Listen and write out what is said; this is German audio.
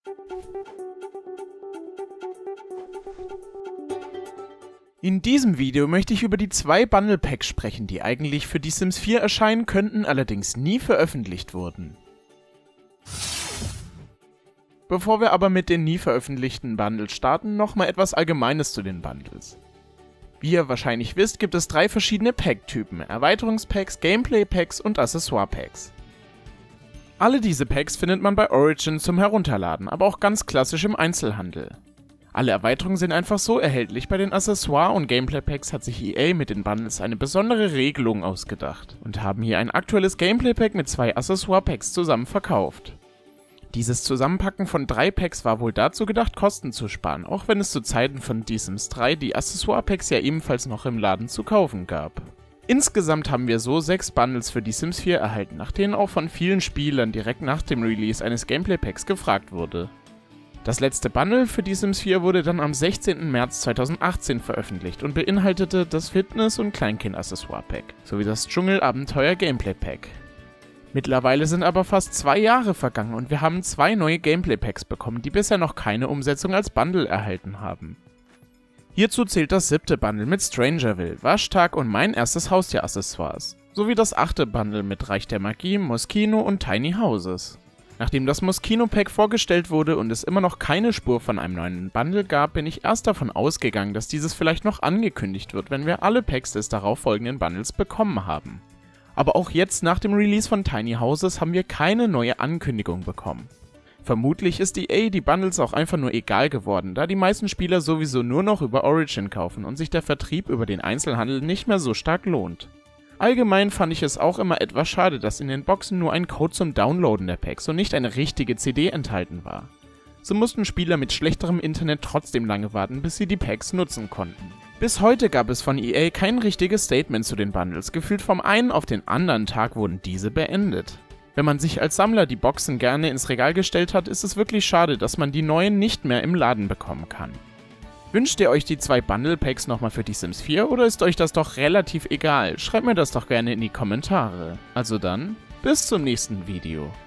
In diesem Video möchte ich über die 2 Bundle Packs sprechen, die eigentlich für die Sims 4 erscheinen könnten, allerdings nie veröffentlicht wurden. Bevor wir aber mit den nie veröffentlichten Bundles starten, nochmal etwas Allgemeines zu den Bundles. Wie ihr wahrscheinlich wisst, gibt es 3 verschiedene Pack-Typen: Erweiterungspacks, Gameplay-Packs und Accessoire-Packs. Alle diese Packs findet man bei Origin zum Herunterladen, aber auch ganz klassisch im Einzelhandel. Alle Erweiterungen sind einfach so erhältlich, bei den Accessoire- und Gameplay-Packs hat sich EA mit den Bundles eine besondere Regelung ausgedacht und haben hier ein aktuelles Gameplay-Pack mit 2 Accessoire-Packs zusammen verkauft. Dieses Zusammenpacken von 3 Packs war wohl dazu gedacht, Kosten zu sparen, auch wenn es zu Zeiten von The Sims 3 die Accessoire-Packs ja ebenfalls noch im Laden zu kaufen gab. Insgesamt haben wir so 6 Bundles für The Sims 4 erhalten, nach denen auch von vielen Spielern direkt nach dem Release eines Gameplay-Packs gefragt wurde. Das letzte Bundle für The Sims 4 wurde dann am 16. März 2018 veröffentlicht und beinhaltete das Fitness- und Kleinkind-Accessoire-Pack sowie das Dschungelabenteuer-Gameplay-Pack. Mittlerweile sind aber fast 2 Jahre vergangen und wir haben 2 neue Gameplay-Packs bekommen, die bisher noch keine Umsetzung als Bundle erhalten haben. Hierzu zählt das 7. Bundle mit Strangerville, Waschtag und Mein erstes Haustier-Accessoires, sowie das 8. Bundle mit Reich der Magie, Moschino und Tiny Houses. Nachdem das Moschino-Pack vorgestellt wurde und es immer noch keine Spur von einem neuen Bundle gab, bin ich erst davon ausgegangen, dass dieses vielleicht noch angekündigt wird, wenn wir alle Packs des darauffolgenden Bundles bekommen haben. Aber auch jetzt nach dem Release von Tiny Houses haben wir keine neue Ankündigung bekommen. Vermutlich ist EA die Bundles auch einfach nur egal geworden, da die meisten Spieler sowieso nur noch über Origin kaufen und sich der Vertrieb über den Einzelhandel nicht mehr so stark lohnt. Allgemein fand ich es auch immer etwas schade, dass in den Boxen nur ein Code zum Downloaden der Packs und nicht eine richtige CD enthalten war. So mussten Spieler mit schlechterem Internet trotzdem lange warten, bis sie die Packs nutzen konnten. Bis heute gab es von EA kein richtiges Statement zu den Bundles, gefühlt vom einen auf den anderen Tag wurden diese beendet. Wenn man sich als Sammler die Boxen gerne ins Regal gestellt hat, ist es wirklich schade, dass man die neuen nicht mehr im Laden bekommen kann. Wünscht ihr euch die 2 Bundle Packs nochmal für die Sims 4 oder ist euch das doch relativ egal? Schreibt mir das doch gerne in die Kommentare. Also dann, bis zum nächsten Video.